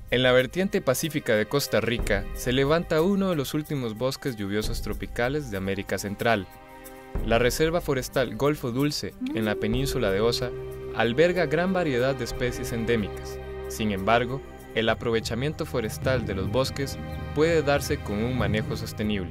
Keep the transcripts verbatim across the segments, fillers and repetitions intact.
En la vertiente pacífica de Costa Rica se levanta uno de los últimos bosques lluviosos tropicales de América Central. La Reserva Forestal Golfo Dulce, en la península de Osa, alberga gran variedad de especies endémicas. Sin embargo, el aprovechamiento forestal de los bosques puede darse con un manejo sostenible.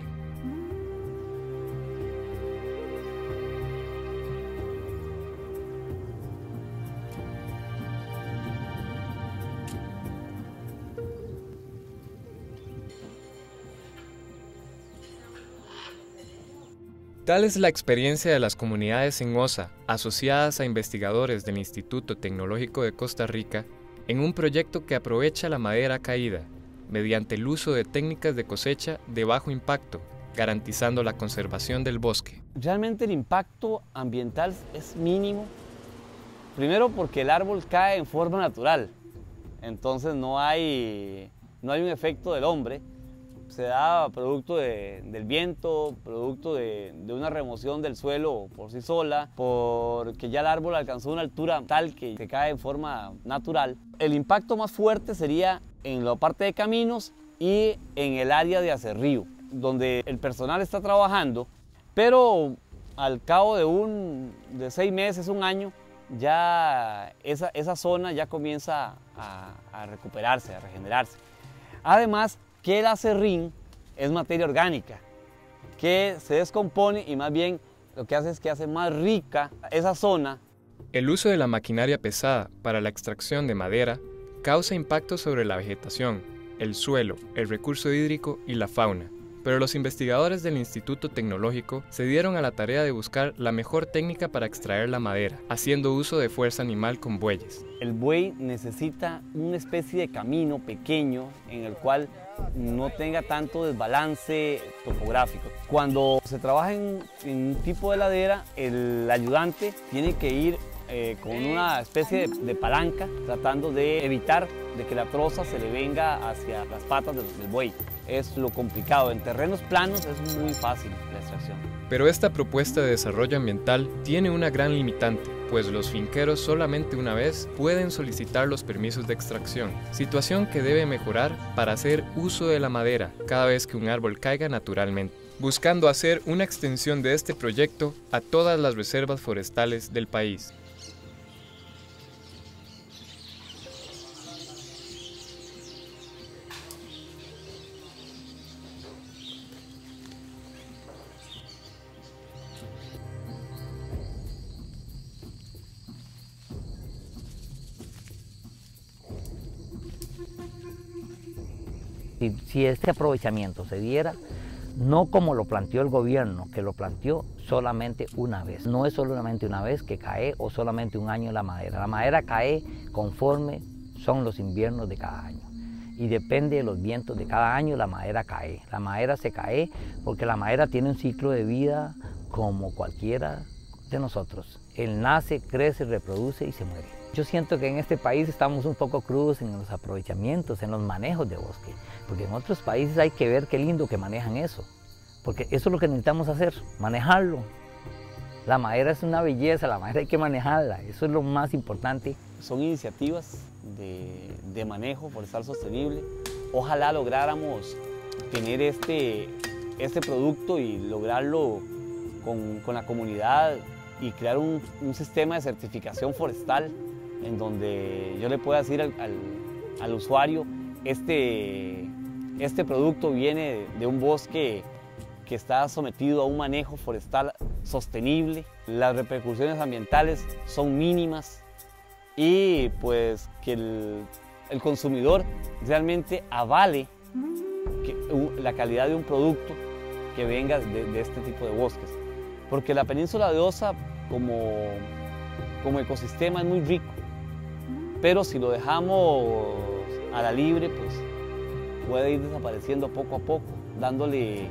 Tal es la experiencia de las comunidades en Osa, asociadas a investigadores del Instituto Tecnológico de Costa Rica, en un proyecto que aprovecha la madera caída, mediante el uso de técnicas de cosecha de bajo impacto, garantizando la conservación del bosque. Realmente el impacto ambiental es mínimo, primero porque el árbol cae en forma natural, entonces no hay, no hay un efecto del hombre. Se da producto de, del viento, producto de, de una remoción del suelo por sí sola, porque ya el árbol alcanzó una altura tal que se cae en forma natural. El impacto más fuerte sería en la parte de caminos y en el área de acerrío, donde el personal está trabajando, pero al cabo de, un, de seis meses, un año, ya esa, esa zona ya comienza a, a recuperarse, a regenerarse. Además, que el acerrín es materia orgánica, que se descompone y más bien lo que hace es que hace más rica esa zona. El uso de la maquinaria pesada para la extracción de madera causa impactos sobre la vegetación, el suelo, el recurso hídrico y la fauna. Pero los investigadores del Instituto Tecnológico se dieron a la tarea de buscar la mejor técnica para extraer la madera, haciendo uso de fuerza animal con bueyes. El buey necesita una especie de camino pequeño en el cual no tenga tanto desbalance topográfico. Cuando se trabaja en, en un tipo de ladera, el ayudante tiene que ir eh, con una especie de, de palanca, tratando de evitar de que la troza se le venga hacia las patas del, del buey. Es lo complicado. En terrenos planos es muy fácil la extracción. Pero esta propuesta de desarrollo ambiental tiene una gran limitante, pues los finqueros solamente una vez pueden solicitar los permisos de extracción, situación que debe mejorar para hacer uso de la madera cada vez que un árbol caiga naturalmente, buscando hacer una extensión de este proyecto a todas las reservas forestales del país. Si, si este aprovechamiento se diera, no como lo planteó el gobierno, que lo planteó solamente una vez. No es solamente una vez que cae o solamente un año la madera. La madera cae conforme son los inviernos de cada año. Y depende de los vientos de cada año, la madera cae. La madera se cae porque la madera tiene un ciclo de vida como cualquiera de nosotros. Él nace, crece, reproduce y se muere. Yo siento que en este país estamos un poco crudos en los aprovechamientos, en los manejos de bosque, porque en otros países hay que ver qué lindo que manejan eso, porque eso es lo que necesitamos hacer, manejarlo. La madera es una belleza, la madera hay que manejarla, eso es lo más importante. Son iniciativas de, de manejo forestal sostenible. Ojalá lográramos tener este, este producto y lograrlo con, con la comunidad y crear un, un sistema de certificación forestal en donde yo le pueda decir al, al, al usuario, este, este producto viene de un bosque que está sometido a un manejo forestal sostenible, las repercusiones ambientales son mínimas y pues que el, el consumidor realmente avale que, uh, la calidad de un producto que venga de, de este tipo de bosques. Porque la península de Osa como, como ecosistema es muy rico, pero si lo dejamos a la libre, pues puede ir desapareciendo poco a poco, dándole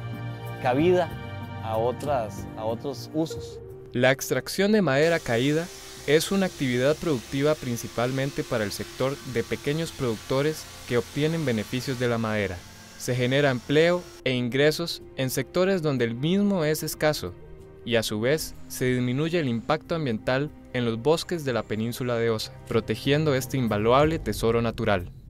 cabida a, otras, a otros usos. La extracción de madera caída es una actividad productiva principalmente para el sector de pequeños productores que obtienen beneficios de la madera. Se genera empleo e ingresos en sectores donde el mismo es escaso y a su vez se disminuye el impacto ambiental en los bosques de la península de Osa, protegiendo este invaluable tesoro natural.